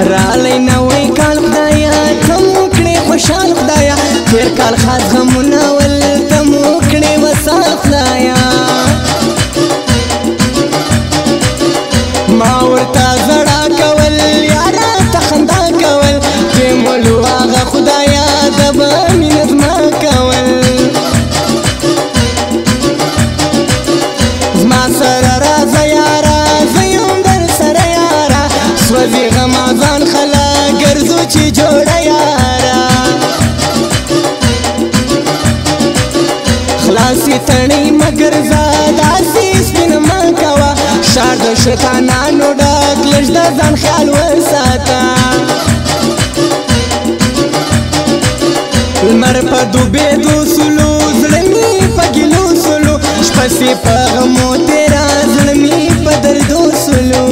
رالی نوی کال خدایا تمو کړې خوشحال خدایا تیر کال خاص غمونه ول تمو کړې وصال خدایا ما ورته زړه کول یاره ته خندا کول چې مولو هغه خدایا د به مینه زما کول زما سره راځه یاره زه یم در سره یاره سوځي غمازان خلا ګرځو چې جوړه یاره خلاصې تڼۍ مګر زه داسې سپینه مه کوه ښار د شیطانانو ډک لږ د ځان خیال وساته لمر په ډوبېدو سولو زړه مې په ګیلو سولو شپه سې په غمو تېره زړه مې په دردو سولو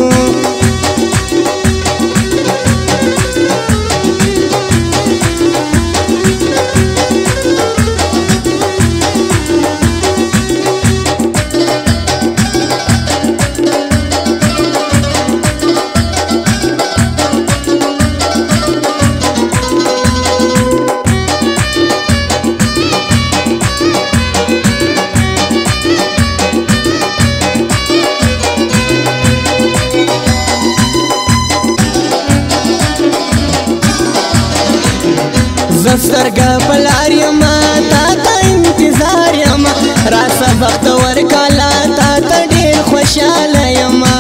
زسترګه پلار یما تا ته انتظار یما راسه بختور کالا تا ته ډېر خوشحاله یما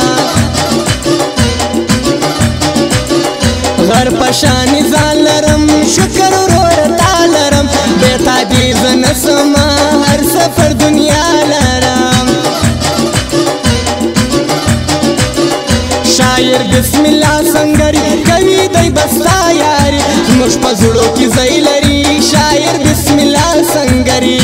غر په شان ځان لرم شکر وروره تا لرم بې تا دې زه نه سمه هر سفر دنیا لرم شاعر بسم الله سنگری کوي دی بستا یاري زموږ په زړو کې ځای لري شاعر بسم الله سنگری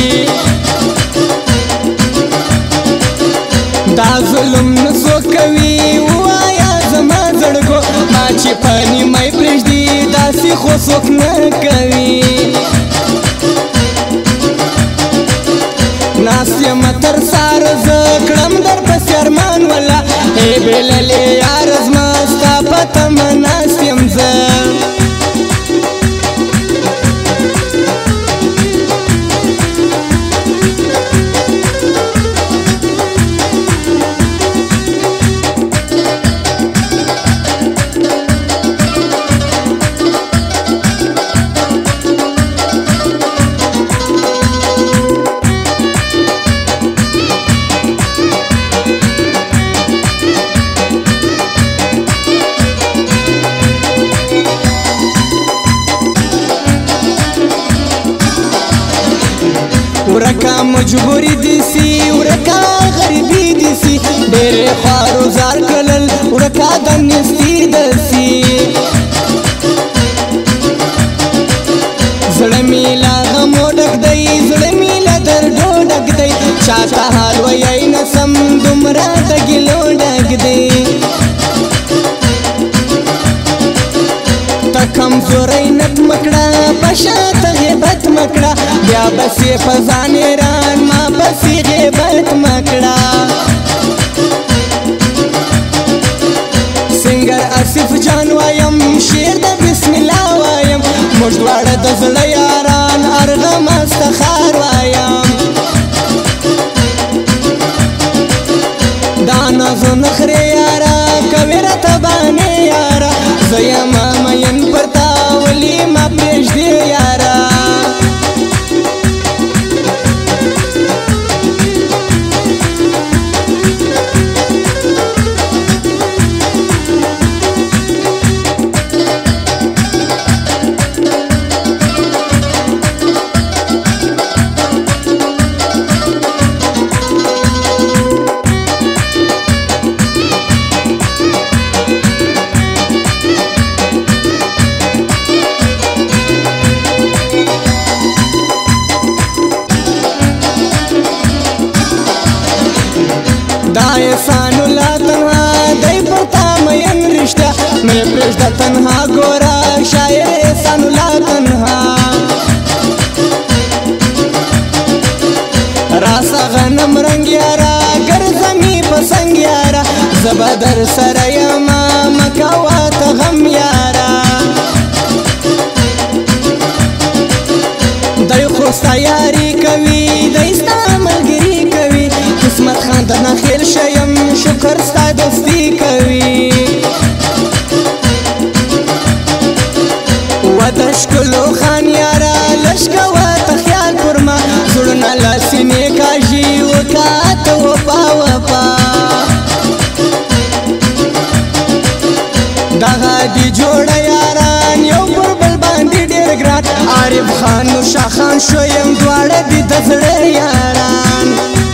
دا ظلم نه څوک کوي ووایه زما زړګو ما چې په نیمۍ پرېږدي داسې خو څوک نه کوي ناست یم تر سهاره زه کړم در پسې ارمان ولا ای بېللې یاره زما ستا په تمه ناست یم زه ورکا مجبوری دیسی ورکا غریبی دیسی ډېرې خوارو زار کړل ورکا د نستي دسی زړه مې له غمو ډک دی زړه مې له دردو ډک دی چاته حال ویی نه سم دومره د ګیلو ډک دی ته کمزوری نت مکړه په شاته غیبت مکړه بیا بسې په ځان ایران ما بسې غیبت مکړه سنګر آصف جان وایم شعر د بسم الله وایم موږ دواړه د زړه یاران ارغم استخار وایم دا نازو نخرې یاره کوي راته بانې یاره زه یمه مین پر تا ولي ما پرېږدې یاره احسان الله تنها دی پتا مین رشتہ میں پرشتہ تنها گورا شاعر احسان الله تنها راسا غنم رنگ یارا گرزمی پسنگ یارا زبادر سر یما مکاوات غم یارا ځان ته نه خیر شیم شکر ستا دوستي کوي و د ښکلو خان یاره لږ کوه ته خیال پر ما زړونه له سینې کاږي وکړه ته وفا وفا دغه دې جوړه یاران یو پر بل باندې ډېر ګران عارف خان نو شاه خان شویم دواړه دې د زړه یاران